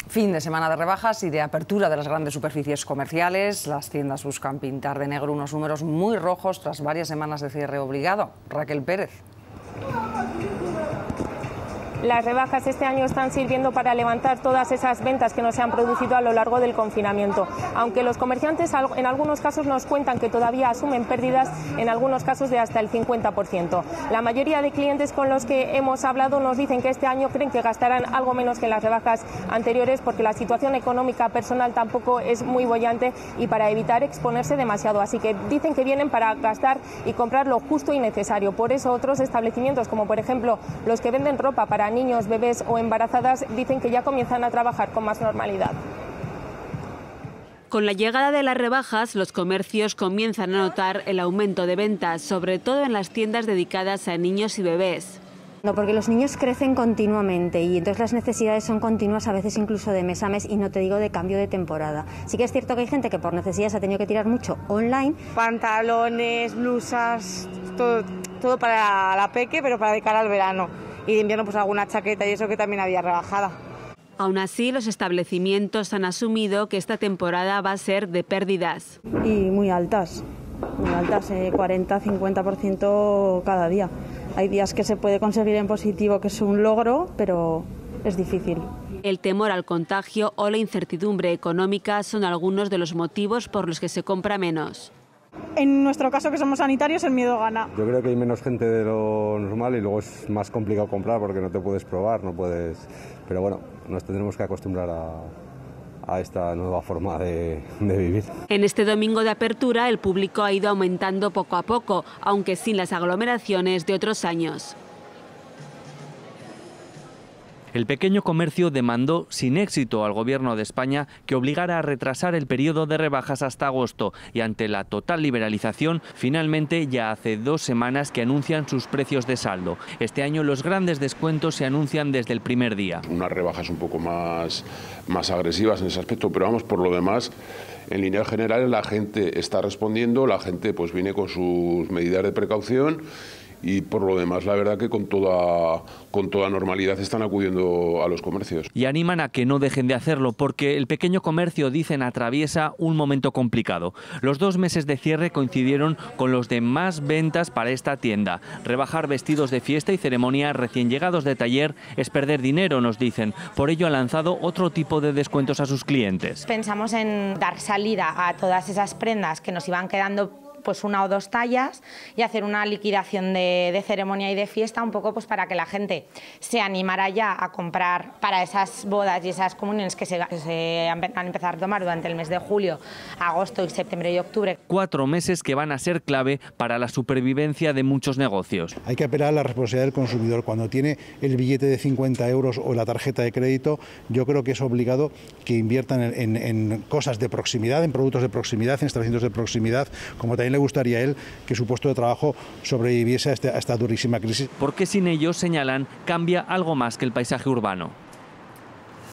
Fin de semana de rebajas y de apertura de las grandes superficies comerciales. Las tiendas buscan pintar de negro unos números muy rojos tras varias semanas de cierre obligado. Raquel Pérez. Las rebajas este año están sirviendo para levantar todas esas ventas que no se han producido a lo largo del confinamiento. Aunque los comerciantes en algunos casos nos cuentan que todavía asumen pérdidas, en algunos casos de hasta el 50%. La mayoría de clientes con los que hemos hablado nos dicen que este año creen que gastarán algo menos que en las rebajas anteriores porque la situación económica personal tampoco es muy boyante y para evitar exponerse demasiado. Así que dicen que vienen para gastar y comprar lo justo y necesario. Por eso otros establecimientos, como por ejemplo los que venden ropa para niños, bebés o embarazadas, dicen que ya comienzan a trabajar con más normalidad. Con la llegada de las rebajas, los comercios comienzan a notar el aumento de ventas, sobre todo en las tiendas dedicadas a niños y bebés. Porque los niños crecen continuamente y entonces las necesidades son continuas, a veces incluso de mes a mes, y no te digo de cambio de temporada. Sí que es cierto que hay gente que por necesidades ha tenido que tirar mucho online. Pantalones, blusas, todo para la peque, pero para de cara al verano. Y de invierno pues alguna chaqueta y eso que también había rebajada. Aún así, los establecimientos han asumido que esta temporada va a ser de pérdidas. Y muy altas, 40-50% cada día. Hay días que se puede conseguir en positivo, que es un logro, pero es difícil. El temor al contagio o la incertidumbre económica son algunos de los motivos por los que se compra menos. En nuestro caso, que somos sanitarios, el miedo gana. Yo creo que hay menos gente de lo normal y luego es más complicado comprar porque no te puedes probar, no puedes... Pero bueno, nos tendremos que acostumbrar a esta nueva forma de vivir. En este domingo de apertura, el público ha ido aumentando poco a poco, aunque sin las aglomeraciones de otros años. El pequeño comercio demandó sin éxito al Gobierno de España que obligara a retrasar el periodo de rebajas hasta agosto y ante la total liberalización, finalmente ya hace 2 semanas que anuncian sus precios de saldo. Este año los grandes descuentos se anuncian desde el primer día. Unas rebajas un poco más agresivas en ese aspecto, pero vamos, por lo demás, en líneas generales la gente está respondiendo, la gente pues viene con sus medidas de precaución. Y por lo demás, la verdad que con toda normalidad están acudiendo a los comercios. Y animan a que no dejen de hacerlo porque el pequeño comercio, dicen, atraviesa un momento complicado. Los 2 meses de cierre coincidieron con los de más ventas para esta tienda. Rebajar vestidos de fiesta y ceremonia recién llegados de taller es perder dinero, nos dicen. Por ello ha lanzado otro tipo de descuentos a sus clientes. Pensamos en dar salida a todas esas prendas que nos iban quedando pues 1 o 2 tallas y hacer una liquidación de ceremonia y de fiesta un poco pues para que la gente se animara ya a comprar para esas bodas y esas comuniones que se van a empezar a tomar durante el mes de julio, agosto, septiembre y octubre. 4 meses que van a ser clave para la supervivencia de muchos negocios. Hay que apelar a la responsabilidad del consumidor. Cuando tiene el billete de 50 euros o la tarjeta de crédito, yo creo que es obligado que inviertan en cosas de proximidad, en productos de proximidad, en establecimientos de proximidad, como también le gustaría a él que su puesto de trabajo sobreviviese a esta durísima crisis. Porque sin ellos, señalan, cambia algo más que el paisaje urbano.